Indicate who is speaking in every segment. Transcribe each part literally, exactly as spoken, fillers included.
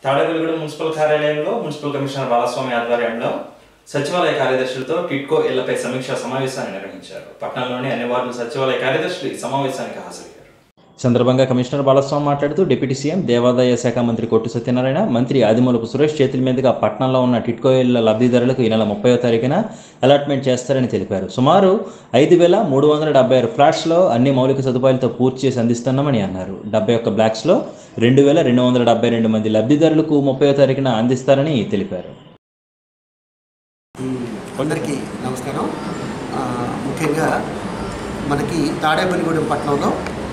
Speaker 1: Tadepalligudem municipal కార్యాలయంలో municipal commissioner Balaswamy ఆధ్వర్యంలో సచివాలయ కార్యదర్శులతో టిడ్కో ఇళ్లపై సమీక్షా సమావేశాన్ని నిర్వహించారు. పట్టణంలోని అన్ని వార్డుల సచివాలయ కార్యదర్శులు ఈ సమావేశానికి హాజరయ్యారు. సందర్భంగా కమిషనర్ బాలస్వామి మాట్లాడుతూ డిప్యూటీ సీఎం దేవాదాయ శాఖ మంత్రి కొట్టు సత్యనారాయణ, మంత్రి ఆదిమూలపు సురేష్ చేతుల మీదుగా పట్టణంలో ఉన్న టిడ్కో ఇళ్ల లబ్ధిదారులకు ఈ నెల ముప్పైవ తారీఖున అలాట్మెంట్ చేస్తారని తెలిపారు. సుమారు ఐదు వేల మూడు వందల డెబ్బై ఆరు ఫ్లాట్స్లో అన్ని మౌలిక సదుపాయాలతో పూర్తి చేసి అందిస్తున్నామని అన్నారు. డెబ్బై ఒక్క బ్లాక్స్లో రెండు వేల రెండు వందల డెబ్బై రెండు మంది లబ్ధిదారులకు ముప్పైవ తారీఖున అందిస్తారని తెలిపారు.
Speaker 2: అందరికీ నమస్కారం. ముఖ్యంగా మనకి తాడేపల్లిగూడెం పట్టణంలో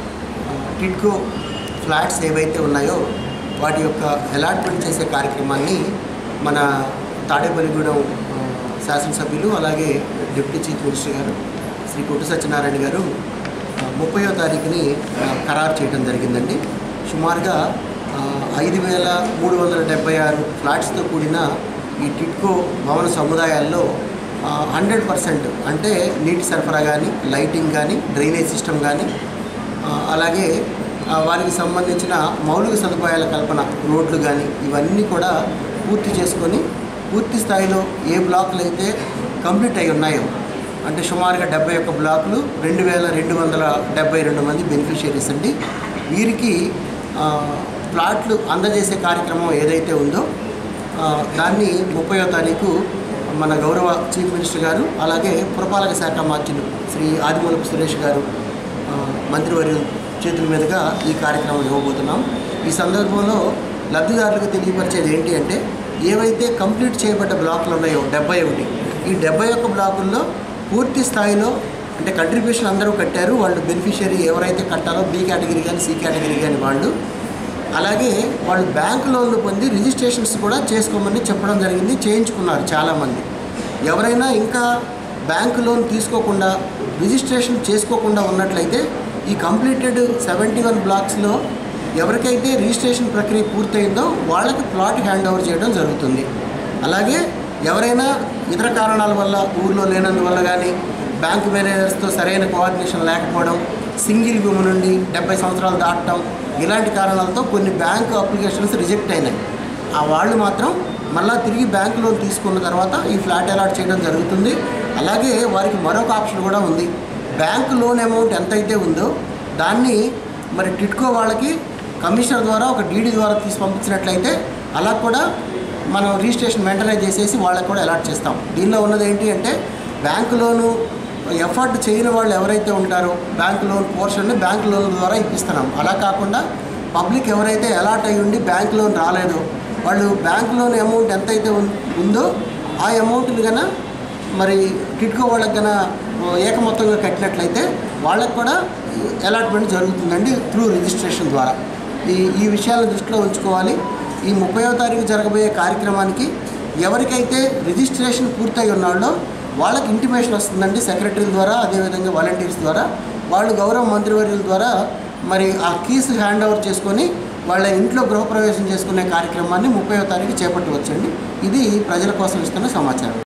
Speaker 2: టిడ్కో ఫ్లాట్స్ ఏవైతే ఉన్నాయో వాటి యొక్క అలాట్మెంట్ చేసే కార్యక్రమాన్ని మన తాడేపల్లిగూడెం శాసనసభ్యులు అలాగే డిప్యూటీ చీఫ్ మినిస్టర్ గారు శ్రీ కొట్టు సత్యనారాయణ గారు ముప్పైవ తారీఖుని ఖరారు చేయడం జరిగిందండి. సుమారుగా ఐదు వేల మూడు వందల డెబ్బై ఆరు ఫ్లాట్స్తో కూడిన ఈ టిడ్కో భవన సముదాయాల్లో హండ్రెడ్ పర్సెంట్ అంటే నీటి సరఫరా కానీ, లైటింగ్ కానీ, డ్రైనేజ్ సిస్టమ్ కానీ, అలాగే వారికి సంబంధించిన మౌలిక సదుపాయాల కల్పన, రోడ్లు కానీ ఇవన్నీ కూడా పూర్తి చేసుకొని పూర్తి స్థాయిలో ఏ బ్లాకులు అయితే కంప్లీట్ అయి ఉన్నాయో అంటే సుమారుగా డెబ్బై ఒక్క బ్లాకులు రెండు వేల రెండు వందల డెబ్బై రెండు మంది బెనిఫిషియరీస్ అండి. వీరికి ప్లాట్లు అందజేసే కార్యక్రమం ఏదైతే ఉందో దాన్ని ముప్పైవ తారీఖు మన గౌరవ చీఫ్ మినిస్టర్ గారు అలాగే పురపాలక శాఖ మంత్రులు శ్రీ ఆదిమూలపు సురేష్ గారు మంత్రివర్యుల చేతుల మీదుగా ఈ కార్యక్రమం ఇవ్వబోతున్నాం. ఈ సందర్భంలో లబ్ధిదారులకు తెలియపరిచేది ఏంటి అంటే ఏవైతే కంప్లీట్ చేయబడ్డ బ్లాకులు ఉన్నాయో డెబ్బై ఒకటి ఈ డెబ్బై ఒక్క బ్లాకుల్లో పూర్తి స్థాయిలో అంటే కంట్రిబ్యూషన్ అందరూ కట్టారు. వాళ్ళు బెనిఫిషియరీ ఎవరైతే కట్టారో బి కేటగిరీ కానీ సి కేటగిరీ కానీ వాళ్ళు, అలాగే వాళ్ళు బ్యాంకు లోన్లు పొంది రిజిస్ట్రేషన్స్ కూడా చేసుకోమని చెప్పడం జరిగింది. చేయించుకున్నారు చాలామంది. ఎవరైనా ఇంకా బ్యాంకు లోన్ తీసుకోకుండా రిజిస్ట్రేషన్ చేసుకోకుండా ఉన్నట్లయితే ఈ కంప్లీటెడ్ సెవెంటీ వన్ బ్లాక్స్లో ఎవరికైతే రిజిస్ట్రేషన్ ప్రక్రియ పూర్తయిందో వాళ్ళకి ప్లాట్ హ్యాండ్ ఓవర్ చేయడం జరుగుతుంది. అలాగే ఎవరైనా ఇతర కారణాల వల్ల ఊర్లో లేనందువల్ల కానీ, బ్యాంకు మేనేజర్స్తో సరైన కోఆర్డినేషన్ లేకపోవడం, సింగిల్ భూమి నుండి డెబ్బై సంవత్సరాలు దాటడం ఇలాంటి కారణాలతో కొన్ని బ్యాంకు అప్లికేషన్స్ రిజెక్ట్ అయినాయి. ఆ వాళ్ళు మాత్రం మళ్ళీ తిరిగి బ్యాంకు లోన్ తీసుకున్న తర్వాత ఈ ఫ్లాట్ అలాట్ చేయడం జరుగుతుంది. అలాగే వారికి మరొక ఆప్షన్ కూడా ఉంది. బ్యాంకు లోన్ అమౌంట్ ఎంతైతే ఉందో దాన్ని మరి టిడ్కో వాళ్ళకి కమిషనర్ ద్వారా ఒక డీడీ ద్వారా తీసి పంపించినట్లయితే అలా కూడా మనం రిజిస్ట్రేషన్ వెంటనే చేసేసి వాళ్ళకి కూడా అలాట్ చేస్తాం. దీనిలో ఉన్నది ఏంటి అంటే బ్యాంకు లోను ఎఫర్ట్ చేయని వాళ్ళు ఎవరైతే ఉంటారో బ్యాంకు లోన్ పోర్షన్ని బ్యాంకు లోన్ ద్వారా ఇప్పిస్తున్నాం. అలా కాకుండా పబ్లిక్ ఎవరైతే అలాట్ అయ్యి ఉండి బ్యాంకు లోన్ రాలేదో వాళ్ళు బ్యాంకు లోన్ అమౌంట్ ఎంతైతే ఉందో ఆ అమౌంట్ని కన్నా మరి టిడ్కో వాళ్ళకి కన్నా ఏకమొత్తంగా కట్టినట్లయితే వాళ్ళకు కూడా అలాట్మెంట్ జరుగుతుందండి త్రూ రిజిస్ట్రేషన్ ద్వారా. ఈ ఈ విషయాలను దృష్టిలో ఉంచుకోవాలి. ఈ ముప్పైవ తారీఖు జరగబోయే కార్యక్రమానికి ఎవరికైతే రిజిస్ట్రేషన్ పూర్తయి ఉన్నాడో వాళ్ళకి ఇంటిమేషన్ వస్తుందండి సెక్రటరీల ద్వారా, అదేవిధంగా వాలంటీర్స్ ద్వారా. వాళ్ళు గౌరవ మంత్రివర్యుల ద్వారా మరి ఆ కీస్ హ్యాండ్ ఓవర్ చేసుకొని వాళ్ళ ఇంట్లో గృహప్రవేశం చేసుకునే కార్యక్రమాన్ని ముప్పైవ తారీఖు చేపట్టవచ్చండి. ఇది ప్రజల కోసం ఇస్తున్న సమాచారం.